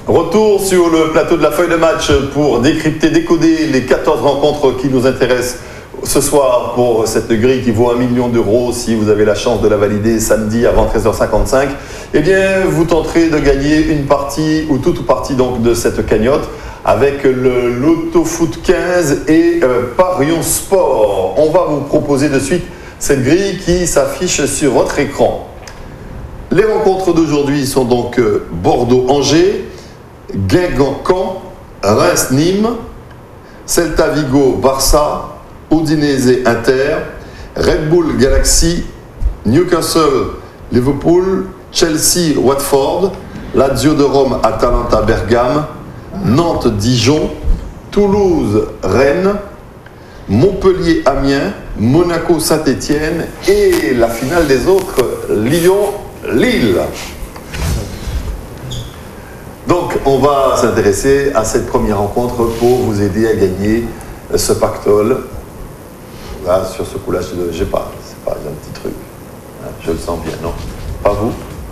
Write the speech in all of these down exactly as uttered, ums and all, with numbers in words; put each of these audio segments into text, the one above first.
Retour sur le plateau de la feuille de match pour décrypter, décoder les quatorze rencontres qui nous intéressent ce soir pour cette grille qui vaut un million d'euros. Si vous avez la chance de la valider samedi avant treize heures cinquante-cinq, eh bien, vous tenterez de gagner une partie ou toute partie donc de cette cagnotte avec le Loto Foot quinze et euh, Parions Sport. On va vous proposer de suite cette grille qui s'affiche sur votre écran. Les rencontres d'aujourd'hui sont donc euh, Bordeaux-Angers, Guingamp-Caen, Reims-Nîmes, Celta Vigo-Barça, Udinese-Inter, Red Bull Galaxy, Newcastle-Liverpool, Chelsea-Watford, Lazio de Rome-Atalanta-Bergame, Nantes-Dijon, Toulouse-Rennes, Montpellier-Amiens, Monaco-Saint-Étienne et la finale des autres, Lyon-Lille. Donc, on va s'intéresser à cette première rencontre pour vous aider à gagner ce pactole. Là, sur ce coup-là, je n'ai pas, c'est pas un petit truc. Je le sens bien, non? Pas vous?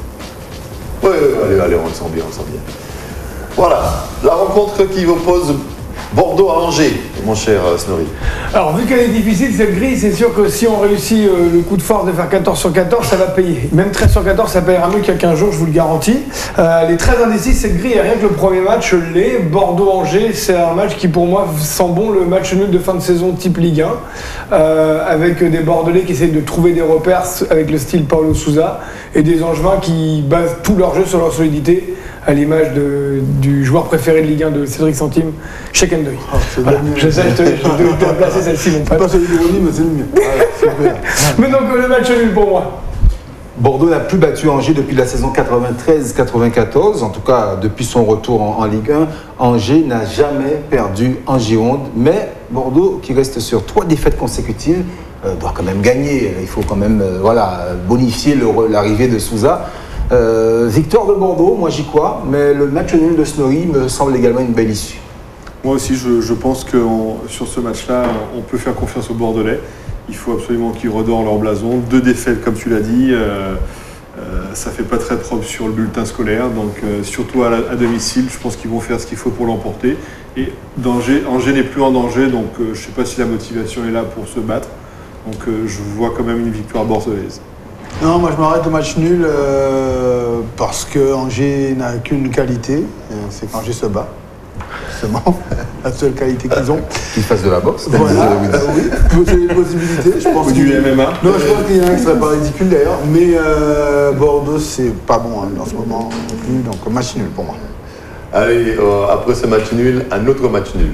Oui, oui, allez, allez, on le sent bien, on le sent bien. Voilà, la rencontre qui oppose Bordeaux à Angers, mon cher Snorri. Alors, vu qu'elle est difficile, cette grille, c'est sûr que si on réussit euh, le coup de force de faire quatorze sur quatorze, ça va payer. Même treize sur quatorze, ça payera mieux qu'il y a quinze jours, je vous le garantis. Euh, elle est très indécise, cette grille, et rien que le premier match l'est. Bordeaux-Angers, c'est un match qui, pour moi, sent bon le match nul de fin de saison type Ligue un, euh, avec des Bordelais qui essayent de trouver des repères avec le style Paulo Sousa, et des Angevins qui basent tout leur jeu sur leur solidité, à l'image de, du joueur préféré de Ligue un de Cédric Centime, Cheikh Ndoye. Oh, voilà. Je sais, je te dois placer celle-ci, mon pote. Pas celui d'ironie, mais c'est le mien. Voilà, mais donc le match nul pour moi. Bordeaux n'a plus battu Angers depuis la saison quatre-vingt-treize quatre-vingt-quatorze, en tout cas depuis son retour en, en Ligue un. Angers n'a jamais perdu en Gironde, mais Bordeaux, qui reste sur trois défaites consécutives, euh, doit quand même gagner. Il faut quand même euh, voilà, bonifier l'arrivée de Sousa. Euh, victoire de Bordeaux, moi j'y crois, mais le match nul de Snorri me semble également une belle issue. Moi aussi, je, je pense que on, sur ce match-là, on peut faire confiance aux Bordelais. Il faut absolument qu'ils redorent leur blason. Deux défaites, comme tu l'as dit, euh, euh, ça fait pas très propre sur le bulletin scolaire. Donc, euh, surtout à, la, à domicile, je pense qu'ils vont faire ce qu'il faut pour l'emporter. Et danger, Angers n'est plus en danger, donc euh, je ne sais pas si la motivation est là pour se battre. Donc, euh, je vois quand même une victoire bordelaise. Non, moi je m'arrête au match nul euh, parce que Angers n'a qu'une qualité, c'est qu'Angers se bat. C'est bon, la seule qualité qu'ils ont. Qu'ils fassent de la boxe. Voilà, euh, oui, c'est une possibilité. Je pense ou du M M A. Non, je pense qu'il y en a un qui serait pas ridicule d'ailleurs, mais euh, Bordeaux c'est pas bon hein, en ce moment non plus, donc match nul pour moi. Allez, euh, après ce match nul, un autre match nul.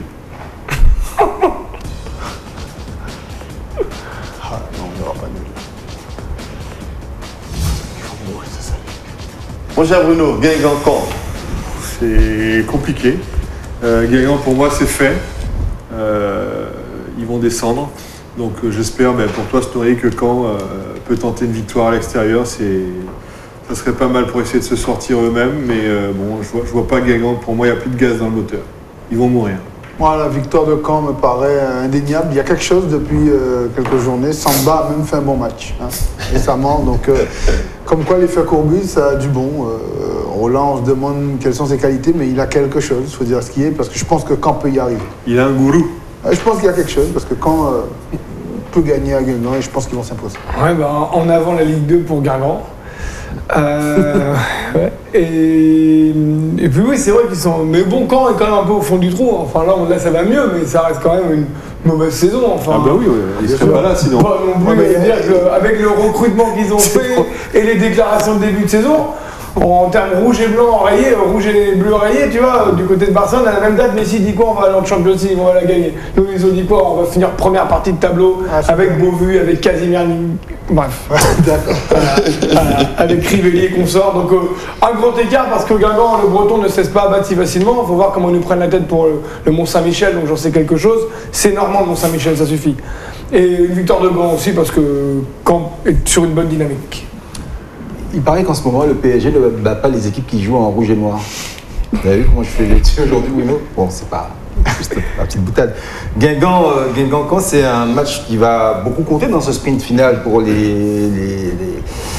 Mon cher Bruno, Guingamp-Caen. C'est compliqué. Euh, Guingamp, pour moi, c'est fait. Euh, ils vont descendre. Donc euh, j'espère ben, pour toi, Snorri, que Caen euh, peut tenter une victoire à l'extérieur. Ça serait pas mal pour essayer de se sortir eux-mêmes. Mais euh, bon, je vois, je vois pas Guingamp. Pour moi, il n'y a plus de gaz dans le moteur. Ils vont mourir. Moi, la victoire de Caen me paraît indéniable. Il y a quelque chose depuis euh, quelques journées. Samba a même fait un bon match hein, récemment. Donc, euh, comme quoi l'effet Courbus, ça a du bon. Euh, Roland, on se demande quelles sont ses qualités, mais il a quelque chose, il faut dire ce qui est, parce que je pense que Caen peut y arriver. Il a un gourou. Euh, je pense qu'il y a quelque chose, parce que Caen euh, peut gagner à Guingamp et je pense qu'ils vont s'imposer. Ouais, bah, en avant la Ligue deux pour Guingamp. Euh, ouais. et, et puis oui, c'est vrai qu'ils sont. Mais bon, Caen est quand même un peu au fond du trou. Enfin là, là, ça va mieux, mais ça reste quand même une mauvaise saison. Enfin, ah bah oui, ouais. Ils seraient pas là sinon. Pas non plus, ouais, mais dire qu'avec le recrutement qu'ils ont fait et les déclarations de début de saison, en termes rouge et blanc rayés, rouge et bleu rayés, tu vois, du côté de Barcelone, à la même date, Messi dit quoi? On va aller en Champions League, on va la gagner. Nous, ils ont dit quoi? On va finir première partie de tableau ah, avec Beauvu, avec Casimir, bref. D'accord. euh, avec Rivellier qu'on sort. Donc, euh, un grand écart parce que Guingamp, le Breton ne cesse pas à battre si facilement. Il faut voir comment ils nous prennent la tête pour le, le Mont-Saint-Michel, donc j'en sais quelque chose. C'est normand le Mont-Saint-Michel, ça suffit. Et une victoire de Gand aussi parce que Caen est sur une bonne dynamique. Il paraît qu'en ce moment, le P S G ne bat pas les équipes qui jouent en rouge et noir. Vous avez vu comment je fais dessus aujourd'hui, Bruno? Bon, c'est pas juste ma petite boutade. Guingamp, euh, Guingamp-Caen, c'est un match qui va beaucoup compter dans ce sprint final pour les, les, les,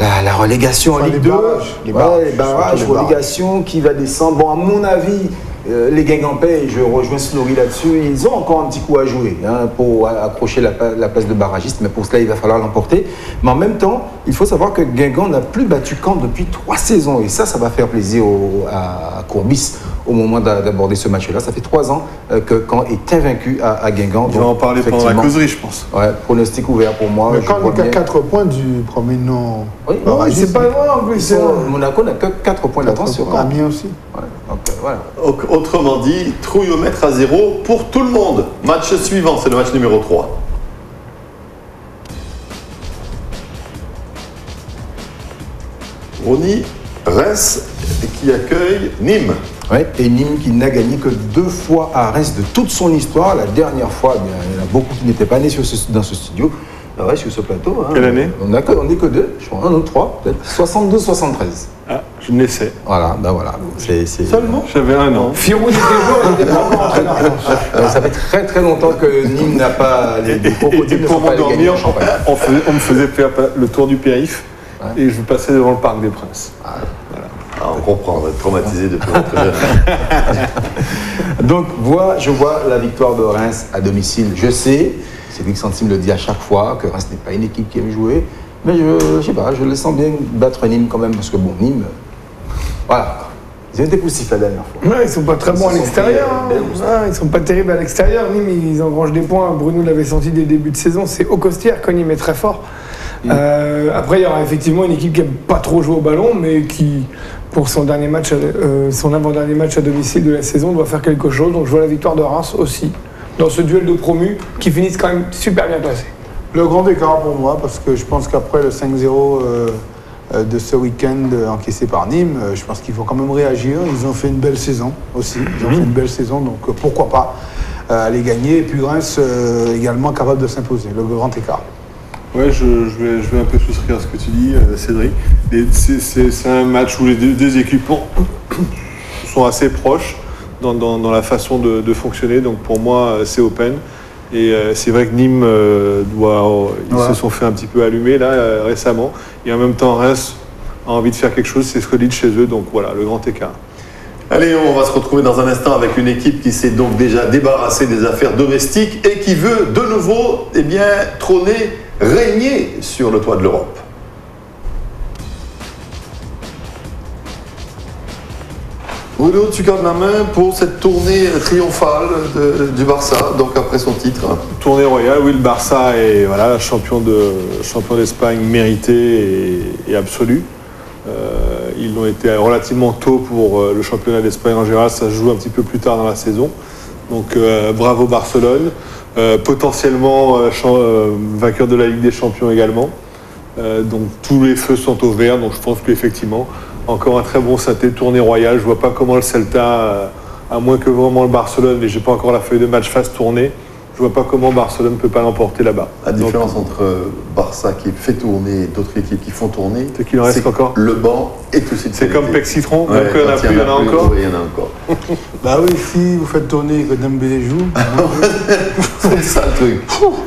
la, la relégation Enfin, en Ligue les deux. barrages, les Ouais, barrages, les barrages, surtout les relégation qui va descendre. Bon, à mon avis, euh, les Guingampais, et je rejoins Snorri là-dessus, ils ont encore un petit coup à jouer hein, pour accrocher la, la place de barragiste, mais pour cela, il va falloir l'emporter. Mais en même temps, il faut savoir que Guingamp n'a plus battu Caen depuis trois saisons. Et ça, ça va faire plaisir au, à Courbis au moment d'aborder ce match-là. Ça fait trois ans euh, que Caen est invaincu à, à Guingamp. On va en parler pendant la causerie, je pense. Ouais, pronostic ouvert pour moi. Mais quand on est à quatre points du premier nom, oui, oui, c'est pas loin en plus. Monaco n'a que quatre points d'avance sur Caen. Amiens aussi. Ouais, donc, euh, voilà. Autrement dit, trouillomètre à zéro pour tout le monde. Match suivant, c'est le match numéro trois. Ronny, Reims qui accueille Nîmes. Ouais, et Nîmes qui n'a gagné que deux fois à Reims de toute son histoire. La dernière fois, bien, il y en a beaucoup qui n'étaient pas nés sur ce, dans ce studio. Ouais, sur ce plateau. Hein, Quelle année? On n'est que, que deux, je crois, un ou trois, peut-être. soixante-douze soixante-treize. Ah, je me laissais. Voilà, ben voilà. C'est, c'est... Seulement J'avais un an. Firou était jour, il n'était pas encore entraîneur. Euh, ça fait très très longtemps que Nîmes n'a pas les, les Et, crocodiles et ne pour sont pas allés gagner m'endormir, en Champagne. on, faisait- on me faisait faire le tour du périph' Ouais. et je passais devant le Parc des Princes. Ah, on comprend, on va être traumatisé depuis votre jeune. Donc, vois, je vois la victoire de Reims à domicile. Je sais, Cédric Santime le dit à chaque fois, que Reims n'est pas une équipe qui aime jouer. Mais je ne sais pas, je le sens bien battre Nîmes quand même, parce que bon, Nîmes, voilà. Ils ont été poussifs la dernière fois. Ouais, ils sont pas très Ils bons à se sont l'extérieur. fait, hein. euh, bien, Ouais, ils sont pas terribles à l'extérieur. Nîmes, ils engrangent des points. Bruno l'avait senti dès le début de saison. C'est au costière quand Nîmes est très fort. Mm. Euh, après, il y aura effectivement une équipe qui n'aime pas trop jouer au ballon, mais qui, pour son dernier match, euh, son avant-dernier match à domicile de la saison, doit faire quelque chose. Donc je vois la victoire de Reims aussi, dans ce duel de promus qui finissent quand même super bien placés. Le grand écart pour moi, parce que je pense qu'après le cinq zéro euh, euh, de ce week-end euh, encaissé par Nîmes, euh, je pense qu'il faut quand même réagir. Ils ont fait une belle saison aussi. Ils ont fait une belle saison, donc euh, pourquoi pas euh, aller gagner. Et puis Reims euh, également capable de s'imposer. Le grand écart. Ouais, je, je, vais, je vais un peu souscrire à ce que tu dis, euh, Cédric. Et c'est, c'est, c'est un match où les deux, deux équipes sont assez proches dans, dans, dans la façon de, de fonctionner. Donc pour moi, c'est open. Et euh, c'est vrai que Nîmes euh, doit, euh, ils Ouais. se sont fait un petit peu allumer là euh, récemment. Et en même temps, Reims a envie de faire quelque chose, c'est solide chez eux. Donc voilà, le grand écart. Allez, on va se retrouver dans un instant avec une équipe qui s'est donc déjà débarrassée des affaires domestiques et qui veut de nouveau eh bien, trôner, régner sur le toit de l'Europe. Bruno, tu gardes la main pour cette tournée triomphale de- du Barça, donc après son titre. Tournée royale, oui, le Barça est voilà, champion, de, champion d'Espagne mérité et, et absolu. Euh, ils l'ont été relativement tôt pour euh, le championnat d'Espagne en général, ça se joue un petit peu plus tard dans la saison. Donc euh, bravo Barcelone, Euh, potentiellement euh, champ- euh, vainqueur de la Ligue des Champions également. Euh, donc tous les feux sont au vert, donc je pense qu'effectivement, encore un très bon synthé, tournée royale. Je vois pas comment le Celta, euh, à moins que vraiment le Barcelone, mais j'ai pas encore la feuille de match, fasse tourner. Je vois pas comment Barcelone peut pas l'emporter là-bas. La Donc, différence entre Barça qui fait tourner et d'autres équipes qui font tourner, C'est qu'il en reste que encore. le banc est aussi de c'est qualité. comme Pec Citron, Ouais, donc il y en a quand plus, il y en a encore. oui, il y en a encore. Bah oui, si vous faites tourner et que Dembélé joue, C'est ça le truc.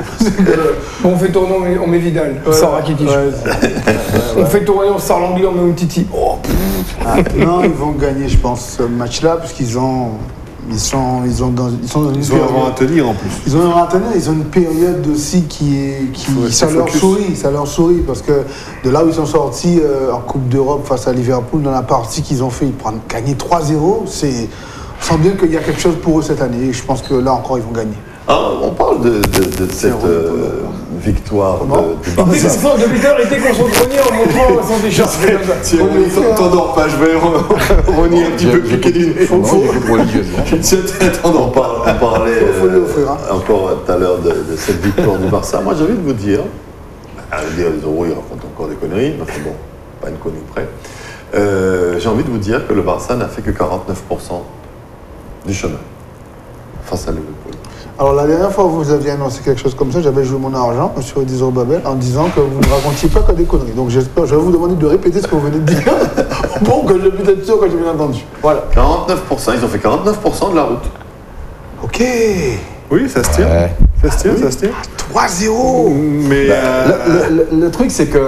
Bon, on fait tourner, on met, on met Vidal, on sort Rakitic. ouais, c'est- On fait tourner, on sort l'anglais, on met Umtiti. Oh, Ah, non, ils vont gagner, je pense, ce match-là, puisqu'ils ont, ils sont, ils ont dans, ils sont dans une Ils ont période- avant à tenir en plus. Ils ont un renteneur, ils ont une période aussi qui est, qui, Faut ça rester leur focus. sourit, ça leur sourit parce que de là où ils sont sortis euh, en Coupe d'Europe face à Liverpool, dans la partie qu'ils ont fait, ils prennent gagner trois zéro, c'est, on sent bien qu'il y a quelque chose pour eux cette année et je pense que là encore ils vont gagner. Ah, on parle de, de- de cette euh, victoire de, du Dès Barça. que le buteur était concentré en montrant son t-shirt. c'est comme ça. Tiens, t'endors pas, je vais renier un petit peu plus qu'Edine. Non, j'écoute religieusement. Tiens, On, t'endors pas. par- on parlait Faut lui euh, offrir, hein. encore tout à l'heure de, de cette victoire du Barça. Moi, j'ai envie de vous dire, à dire les euros, ils racontent encore des conneries, mais enfin bon, pas une connerie près. Euh, j'ai envie de vous dire que le Barça n'a fait que quarante-neuf pour cent du chemin face à Liverpool. Alors la dernière fois où vous aviez annoncé quelque chose comme ça, j'avais joué mon argent sur Edizor Babel en disant que vous ne racontiez pas que des conneries. Donc j'espère, je vais vous demander de répéter ce que vous venez de dire pour que je puisse être sûr que j'ai bien entendu. Voilà. quarante-neuf pour cent, ils ont fait quarante-neuf pour cent de la route. Ok. Oui, ça se tient. Ouais. Ça se tient, ça se tient. trois zéro. Mais Le, euh, le- le- le truc, c'est que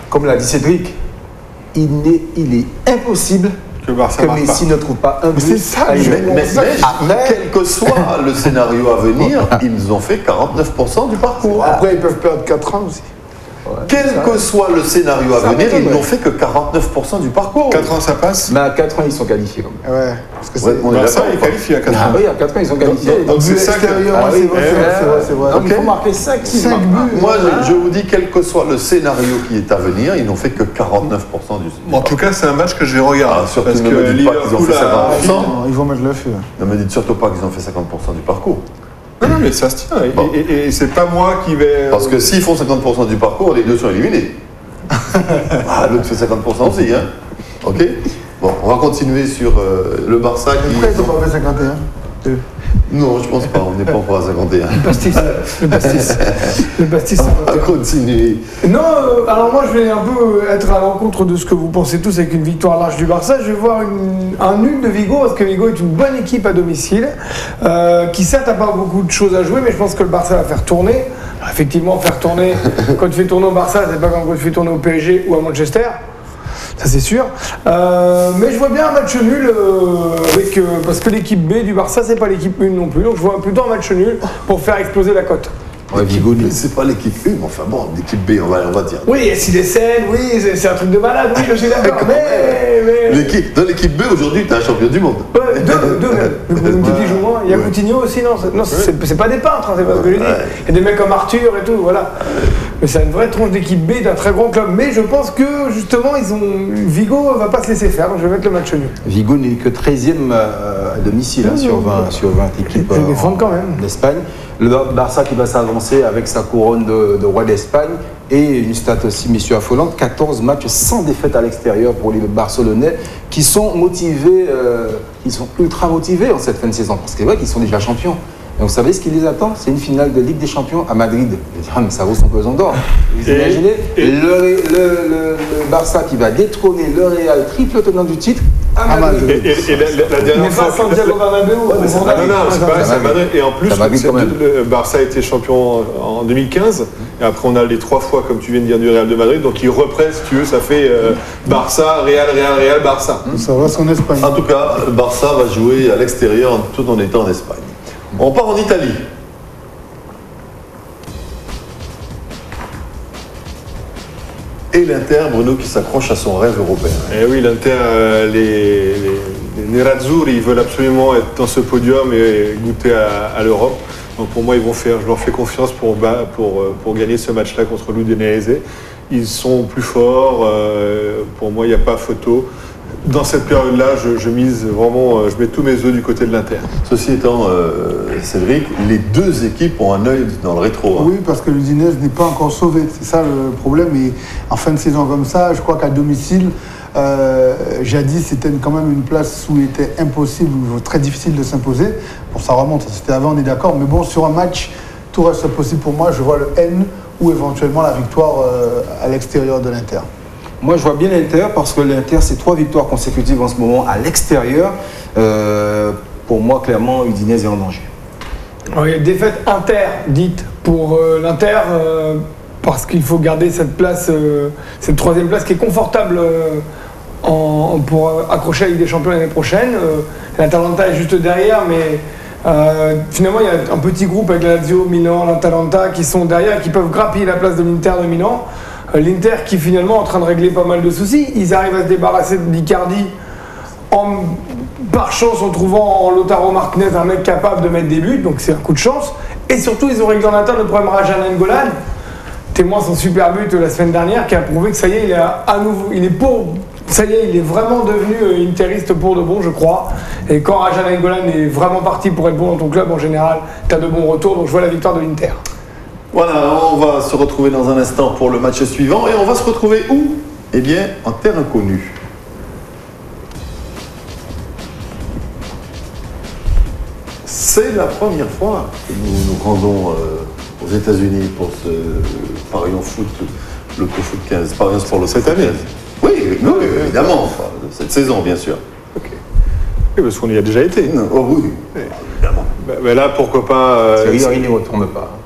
comme l'a dit Cédric, il est, il est impossible Que Barça que marque Messi pas. ne trouve pas un but. c'est ça, à je- Lyon. Mais, mais- mais Après- quel que soit le scénario à venir, ils ont fait quarante-neuf pour cent du parcours. Après, ils peuvent perdre quatre ans aussi. Quel que soit le scénario à Ça venir, m'étonne, ils ouais. n'ont fait que quarante-neuf pour cent du parcours. quatre ans, ça passe. Mais à quatre ans, ils sont qualifiés. Quand même. Ouais, parce que Ouais, c'est. on est Barça d'accord, est ou pas qualifié à quatre Ah ans. oui, à quatre ans, ils sont qualifiés. donc- donc But c'est ça que- extérieur, Ah ouais, oui, c'est vrai, eh c'est vrai, ouais. c'est vrai, c'est vrai. Donc il Ok. faut marquer cinq, six Cinq buts. Moi, je, je vous dis, quel que soit le scénario qui est à venir, ils n'ont fait que quarante-neuf pour cent du, du En tout cas, c'est un match que je vais regarder. Ah, surtout parce ne que me dites pas qu'ils ont Liverpool fait a- cinquante pour cent. Non, ils vont mettre le feu. Ne me dites surtout pas qu'ils ont fait cinquante pour cent du parcours. Non, non, mais ça se tient. Et, Bon. et- et- et c'est pas moi qui vais. Parce que s'ils font cinquante pour cent du parcours, les deux sont éliminés. Ah, l'autre fait cinquante pour cent aussi, hein. Ok. Bon, on va continuer sur euh, le Barça qui... Pourquoi ils n'ont pas fait cinquante et un? Non, je pense pas, on n'est pas encore à cinquante et un. Le pastis. Le pastis. Le pastis. On va continuer. Non, euh, alors moi je vais un peu être à l'encontre de ce que vous pensez tous avec une victoire large du Barça. Je vais voir une- un nul de Vigo parce que Vigo est une bonne équipe à domicile euh, qui certes n'a pas beaucoup de choses à jouer, mais je pense que le Barça va faire tourner. Alors, effectivement, faire tourner, quand tu fais tourner au Barça, c'est pas comme quand tu fais tourner au P S G ou à Manchester. Ça c'est sûr. Euh, mais je vois bien un match nul euh, avec, euh, parce que l'équipe B du Barça c'est pas l'équipe un non plus. Donc je vois plutôt un match nul pour faire exploser la cote. Ouais, Vigo, Mais c'est pas l'équipe un, mais enfin bon, l'équipe B, on va, on va dire. Oui, si les scènes, oui, c'est c'est un truc de malade, oui, je suis d'accord. Mais, mais... L'équipe- Dans l'équipe B, aujourd'hui, tu es un champion du monde. Ouais, deux, deux même. Vous me dites qui joue moins. Il y a Coutinho aussi, non, c'est- non c'est c'est pas des peintres, hein, c'est pas ce que je dis. Il y a des mecs comme Arthur et tout, voilà. Mais c'est une vraie tronche d'équipe B d'un très grand club. Mais je pense que justement, ils ont Vigo va pas se laisser faire, donc je vais mettre le match nul. Vigo n'est que treizième euh, à domicile hein, sur vingt, sur vingt équipes Je vais euh, défendre en- quand même. en Espagne. Le Bar- Barça qui va s'avancer avec sa couronne de, de roi d'Espagne et une stat aussi, messieurs, affolante, quatorze matchs sans défaite à l'extérieur pour les Barcelonais qui sont motivés, euh, qui sont ultra motivés en cette fin de saison parce que c'est vrai qu'ils sont déjà champions. Et vous savez ce qui les attend? C'est une finale de Ligue des Champions à Madrid. Je dis, ah, mais ça vaut son pesant d'or. Vous Et- imaginez et- le, le- le- le Barça qui va détrôner le Real, triple tenant du titre, à À Madrid. Et, et- et la, la- la Il dernière n'est pas à fois. Santiago Bernabéu. Non, non, c'est pareil, c'est à Madrid. Et en plus, C'est à Madrid c'est- quand même. le Barça a été champion en deux mille quinze. Et après, on a les trois fois, comme tu viens de dire, du Real de Madrid. Donc, ils reprennent, si tu veux, ça fait euh, Barça, Real, Real, Real, Barça. Ça va, c'est en Espagne. En tout cas, le Barça va jouer à l'extérieur tout en étant en Espagne. On part en Italie. Et l'Inter, Bruno, qui s'accroche à son rêve européen. Et oui, l'Inter, euh, les, les, les Nerazzurri, ils veulent absolument être dans ce podium et goûter à, à l'Europe. Donc pour moi, ils vont faire, je leur fais confiance pour, ba- pour, euh, pour gagner ce match-là contre l'Udinese. Ils sont plus forts, euh, pour moi, il n'y a pas photo. Dans cette période-là, je, je mise vraiment, euh, je mets tous mes œufs du côté de l'Inter. Ceci étant, euh, Cédric, les deux équipes ont un œil dans le rétro. hein. Oui, parce que l'Udinese n'est pas encore sauvé. C'est ça le problème. Et en fin de saison comme ça, je crois qu'à domicile, euh, jadis, c'était quand même une place où il était impossible, ou très difficile de s'imposer. Bon, ça remonte, c'était avant, on est d'accord. Mais bon, sur un match, tout reste possible pour moi. Je vois le N ou éventuellement la victoire euh, à l'extérieur de l'Inter. Moi, je vois bien l'Inter parce que l'Inter, c'est trois victoires consécutives en ce moment à l'extérieur. Euh, pour moi, clairement, Udinese est en danger. Alors, il y a défaite inter dite pour euh, l'Inter euh, parce qu'il faut garder cette place, euh, cette troisième place qui est confortable euh, en- pour euh, accrocher la Ligue des Champions l'année prochaine. Euh, L'Atalanta est juste derrière, mais euh, finalement il y a un petit groupe avec la Lazio, Milan, l'Atalanta qui sont derrière et qui peuvent grappiller la place de l'Inter de Milan. Euh, L'Inter qui finalement est en train de régler pas mal de soucis. Ils arrivent à se débarrasser de Icardi en, par chance en trouvant en Lautaro Martinez un mec capable de mettre des buts, donc c'est un coup de chance. Et surtout, ils ont réglé en interne le problème Rajan Nainggolan, témoin son super but la semaine dernière, qui a prouvé que ça y est, il est à, à nouveau, il est pour, ça y est, il est vraiment devenu euh, interiste pour de bon, je crois. Et quand Rajan Nainggolan est vraiment parti pour être bon dans ton club, en général, tu as de bons retours, donc je vois la victoire de l'Inter. Voilà, on va se retrouver dans un instant pour le match suivant. Et on va se retrouver où? Eh bien, en terre inconnue. C'est la première fois que nous nous rendons euh, aux États-Unis pour ce Parions Foot, l'Autofoot quinze, Parions Sport Cette année? Oui, oui, oui, évidemment, enfin, cette saison, bien sûr. Oui, parce qu'on y a déjà été. Oh oui, évidemment. Bah, bah là, pourquoi pas. euh, Thierry Henry ne retourne pas.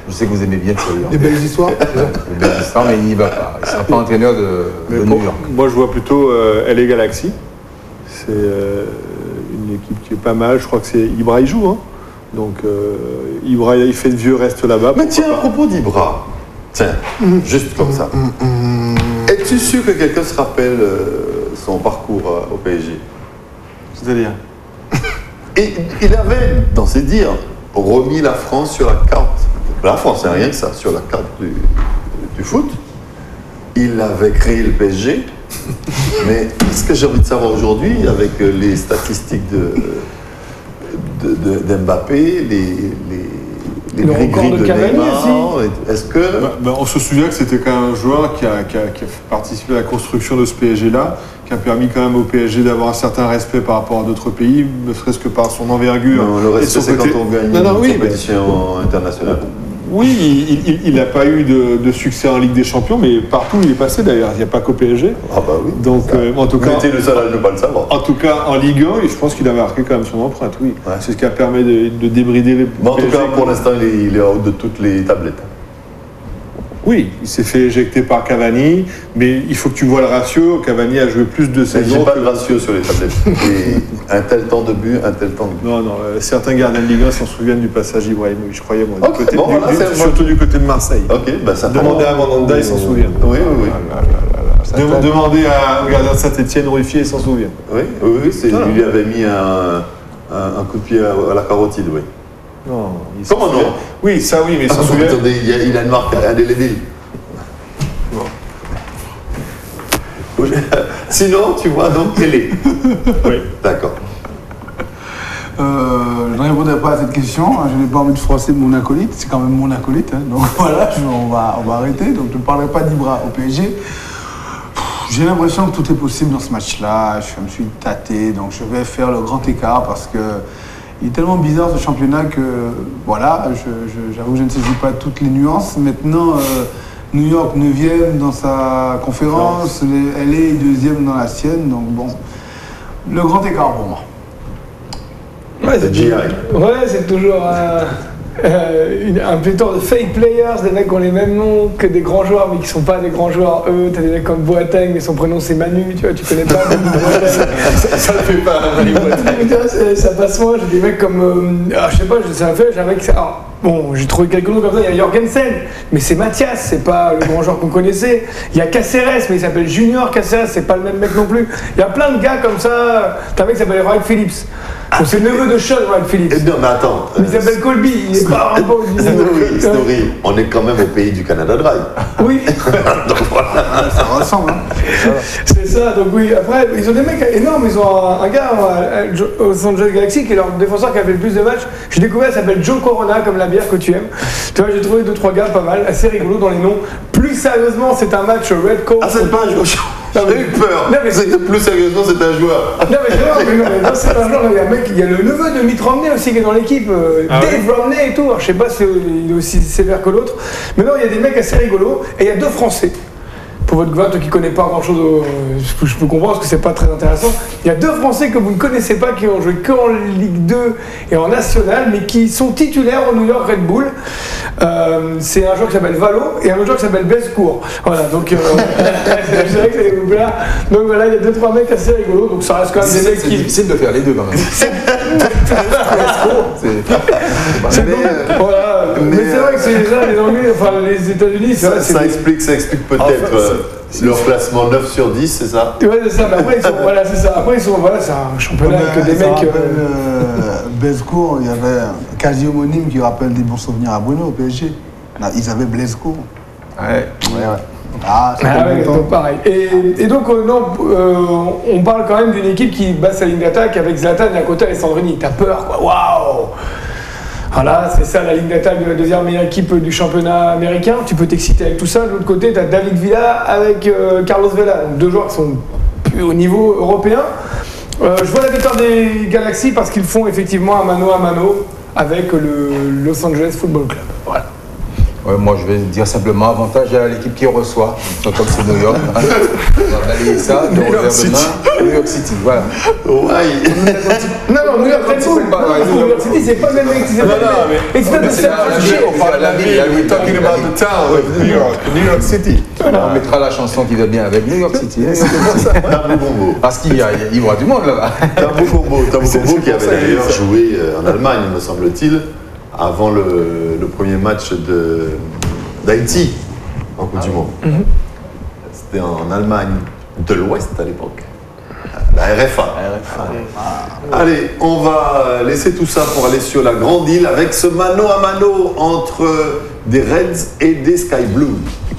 Je sais que vous aimez bien Thierry Des Henry. belles histoires. Des belles histoires, mais il n'y va pas. Il ne sera pas entraîneur de, Mais de pour- New York. Moi, je vois plutôt euh, L A Galaxy. C'est euh, une équipe qui est pas mal. Je crois que c'est Ibra y joue. Hein. Donc, euh, Ibra, il fait de vieux reste là-bas. Mais pourquoi tiens, à pas. propos d'Ibra, tiens, juste comme ça. Es-tu sûr que quelqu'un se rappelle euh, son parcours euh, au P S G? C'est-à-dire Et il avait, dans ses dires, remis la France sur la carte. La France, c'est rien que ça, sur la carte du, du foot. Il avait créé le P S G. Mais ce que j'ai envie de savoir aujourd'hui, avec euh, les statistiques de, de, de- d'Mbappé, les, les, les Le gris-gris record de de Cavani Neymar, est-ce que... Bah, bah, on se souvient que c'était quand même un joueur qui a, qui a- qui a participé à la construction de ce P S G-là, qui a permis quand même au P S G d'avoir un certain respect par rapport à d'autres pays, ne serait-ce que par son envergure. Non, le et respect, son c'est côté- quand on gagne Non, non, une oui, mais- compétition internationale. Oui, il n'a pas eu de, de succès en Ligue des Champions, mais partout où il est passé d'ailleurs. Il n'y a pas qu'au P S G. Ah bah oui. Donc, Ça. euh, en tout cas, Vous étiez le seul à ne pas le savoir. en tout cas, en Ligue un, je pense qu'il a marqué quand même son empreinte, oui. Ouais. C'est ce qui a permis de, de débrider les Mais en tout P S G. cas, pour l'instant, il est, il est en haut de toutes les tablettes. Oui, il s'est fait éjecter par Cavani, mais il faut que tu vois le ratio. Cavani a joué plus de Mais saisons. j'ai pas que- de ratio sur les tablettes. Et un tel temps de but, un tel temps de but. Non, non, euh, certains gardiens de Ligue un s'en souviennent du passage Ibrahimovic, je croyais moi. Du Ok, côté, bon, du- voilà, du- c'est- surtout du côté de Marseille. Ok, ben ça Demandez à Mandanda, il s'en souvient. Oui, oui, oui. Dem- Demandez à- au gardien de Saint-Etienne, Ruffier, il s'en souvient. Oui, oui, oui, c'est, Ah. il lui avait mis un, un, un coup de pied à, à la carotide, oui. Non, il s'en Comment souvient. non Oui, ça oui, mais il s'en Ah, souvient. attendez, il, y a, il a une marque indélébile. Sinon, tu vois, donc, télé. Oui. D'accord. Euh, je ne répondrai pas à cette question. hein. Je n'ai pas envie de froisser mon acolyte. C'est quand même mon acolyte. hein. Donc voilà, je- on, va, on va arrêter. Donc je ne parlerai pas d'Ibra au P S G. Pff, J'ai l'impression que tout est possible dans ce match-là. Je me suis tâté. Donc je vais faire le grand écart parce que il est tellement bizarre ce championnat que voilà, je- je- j'avoue que je ne saisis pas toutes les nuances. Maintenant, euh, New York neuvième dans sa conférence, les- L A deuxième dans la sienne. Donc bon, le grand écart pour moi. Ouais, C'est G I. toujours- ouais, c'est toujours un, euh, une- un pléthore de fake players, des mecs qui ont les mêmes noms que des grands joueurs, mais qui sont pas des grands joueurs. Eux, t'as des mecs comme Boateng, mais son prénom c'est Manu, tu vois, tu connais pas Manu Boateng. Ça ne fait pas un Manu Boateng. Tu vois, c'est- ça passe moins. J'ai des mecs comme. euh, ah, je sais pas, ça m'a fait. J'ai un mec. Alors, bon, j'ai trouvé quelques noms comme ça. Il y a Jorgensen, mais c'est Mathias, c'est pas le grand joueur qu'on connaissait. Il y a Caceres, mais il s'appelle Junior Caceres, c'est pas le même mec non plus. Il y a plein de gars comme ça. T'as un mec qui s'appelle Wright Phillips. Donc, c'est le neveu de Sean Wright Phillips. Eh bien, mais attends. Mais il s'appelle Colby, il est pas vraiment au niveau. Snorri, Snorri, on est quand même au pays du Canada Dry. Oui, Donc voilà. Ça ressemble. hein. c'est ça. Donc oui, après, ils ont des mecs énormes. Ils ont un, un gars euh, Jo- au Los Angeles Galaxy qui est leur défenseur qui a fait le plus de matchs. J'ai découvert, il s'appelle Joe Corona, comme la bière que tu aimes. Tu vois, j'ai trouvé deux trois gars pas mal, assez rigolos dans les noms. Plus sérieusement, c'est un match Red Coat. Ah, c'est pas un joueur. J'ai eu peur. Non, mais- C'est que plus sérieusement, c'est un joueur. Non mais non, mais non, mais non, c'est un joueur, il y a un mec, il y a le neveu de Mitt Romney aussi qui est dans l'équipe, euh, Ah Dave ouais Romney et tout, alors, je sais pas si il est aussi sévère que l'autre, mais non, il y a des mecs assez rigolos, et il y a deux Français. Pour votre gouvernement qui ne connaît pas grand chose, je peux, je peux comprendre parce que c'est pas très intéressant. Il y a deux Français que vous ne connaissez pas qui ont joué qu'en Ligue deux et en National, mais qui sont titulaires au New York Red Bull. Euh, c'est un joueur qui s'appelle Valo et un autre joueur qui s'appelle Bescourt. Voilà, donc euh, je dirais que c'est les là. Donc voilà, il y a deux trois mecs assez rigolos, donc ça reste quand même des C'est mecs c'est qui. difficile de faire les deux quand même. C'est- C'est Mais, donc- euh, voilà. Mais, mais, c'est vrai que c'est déjà les Anglais, enfin les États-Unis, c'est Ça, vrai, c'est ça des- explique, ça explique peut-être Enfin, euh, leur classement neuf sur dix, c'est ça? Ouais, c'est ça, mais après ils sont, voilà, c'est ça. Après ils sont, voilà, c'est un championnat avec des ça mecs. rappelle, euh, euh, Bescourt, il y avait un quasi homonyme qui rappelle des bons souvenirs à Bruno au P S G. Là, ils avaient Blescourt. Ouais. Ouais, ouais. Ah, c'est Ah pas ouais, longtemps. donc pareil. Et, et donc, euh, non, euh, on parle quand même d'une équipe qui bat sa ligne d'attaque avec Zlatan et à côté Alessandrini. T'as peur, quoi. Waouh! Voilà, c'est ça la ligne d'attaque de la deuxième meilleure équipe du championnat américain. Tu peux t'exciter avec tout ça. De l'autre côté, t'as David Villa avec euh, Carlos Vela. Donc deux joueurs qui sont plus au niveau européen. Euh, je vois la victoire des Galaxy parce qu'ils font effectivement un mano à mano avec le Los Angeles Football Club. Voilà. Ouais, moi, je vais dire simplement avantage à l'équipe qui reçoit, comme c'est New York. Hein. On va balayer ça de revers de main. New York City, voilà. Ouais. Non, non, New York City, c'est pas New York City, c'est pas le même mec qui s'appelle. Non, non, mais- Et c'est de c'est San la- la Francisco. ville, On parle de la ville, we're talking about the town of New York, New York City. On mettra la chanson qui va bien avec New York City. Hein. Tambo Combo. Parce qu'il y, a- il y aura du monde là-bas. Tambo Combo, Tambo C'est- Combo c'est qui pour avait ça qu'il d'ailleurs dit ça. joué euh, en Allemagne, me semble-t-il, avant le, le premier match de- d'Haïti en Coupe du Monde. C'était en Allemagne de l'Ouest à l'époque. La R F A. Allez, on va laisser tout ça pour aller sur la grande île avec ce mano à mano entre des Reds et des Sky Blues.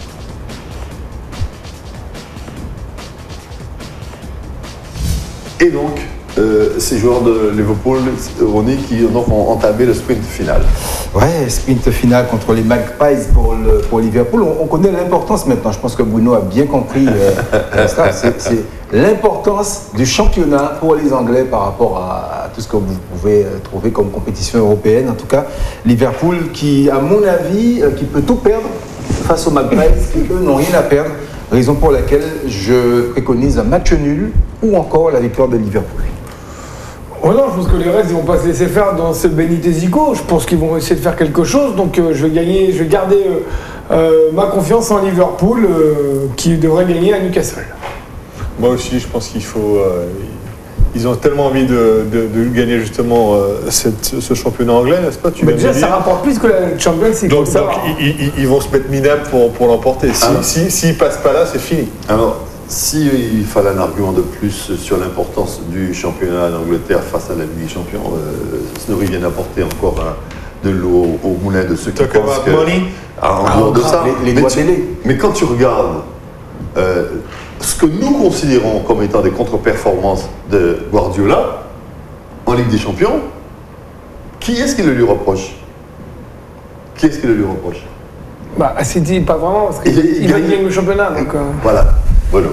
Et donc, euh, ces joueurs de Liverpool, Ronnie, qui donc, ont entamé le sprint final. Ouais, sprint final contre les Magpies pour, le, pour Liverpool. On, on connaît l'importance maintenant. Je pense que Bruno a bien compris euh, ça. C'est, c'est l'importance du championnat pour les Anglais par rapport à, à tout ce que vous pouvez euh, trouver comme compétition européenne. En tout cas, Liverpool qui, à mon avis, euh, qui peut tout perdre face aux Magpies, qui eux n'ont rien à perdre. Raison pour laquelle je préconise un match nul ou encore la victoire de Liverpool. Oh non, je pense que les Reds ils vont pas se laisser faire dans ce Benitez-Zico. Je pense qu'ils vont essayer de faire quelque chose. Donc euh, je vais gagner, je vais garder euh, euh, ma confiance en Liverpool euh, qui devrait gagner à Newcastle. Moi aussi, je pense qu'il faut. euh, ils ont tellement envie de, de- de gagner justement euh, cette- ce championnat anglais, n'est-ce pas? Tu Mais viens de déjà, le ça dire. rapporte plus que la Champions League. Donc, faut le donc, savoir. ils, ils- ils vont se mettre minables pour, pour l'emporter. Si, Ah. si, s'ils passent pas là, c'est fini. Alors, s'il fallait un argument de plus sur l'importance du championnat d'Angleterre face à la Ligue des Champions, euh, Snorri vient d'apporter encore un- de l'eau au moulin de ceux qui Talk pensent about que... money. Ah, en Ah, dehors de grave, ça, les- les mais, droits tu- télé. mais quand tu regardes euh, ce que nous considérons comme étant des contre-performances de Guardiola en Ligue des Champions, qui est-ce qui le lui reproche? Qui est-ce qui le lui reproche? Bah, à City, pas vraiment, parce qu'il Il- il il va gagne- gagner le championnat. Donc, euh, Voilà, voilà.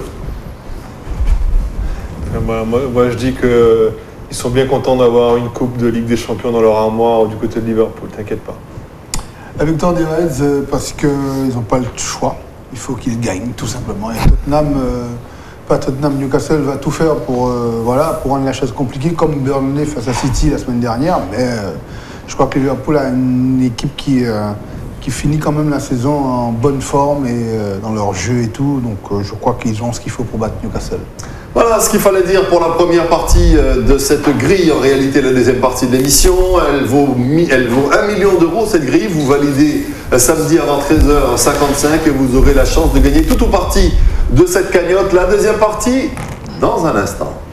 Moi, moi- moi, je dis que ils sont bien contents d'avoir une coupe de Ligue des Champions dans leur armoire du côté de Liverpool. T'inquiète pas. La victoire des Reds, euh, parce qu'ils n'ont pas le choix. Il faut qu'ils gagnent, tout simplement. Et Tottenham, euh, pas Tottenham, Newcastle va tout faire pour, euh, voilà, pour rendre la chose compliquée, comme Burnley face à City la semaine dernière. Mais euh, je crois que Liverpool a une équipe qui, euh, qui finit quand même la saison en bonne forme et euh, dans leur jeu et tout. Donc euh, je crois qu'ils ont ce qu'il faut pour battre Newcastle. Voilà ce qu'il fallait dire pour la première partie euh, de cette grille. En réalité, la deuxième partie de l'émission, elle vaut, mi- elle vaut un million d'euros cette grille. Vous validez euh, samedi avant treize heures cinquante-cinq et vous aurez la chance de gagner tout ou partie de cette cagnotte. La deuxième partie, dans un instant.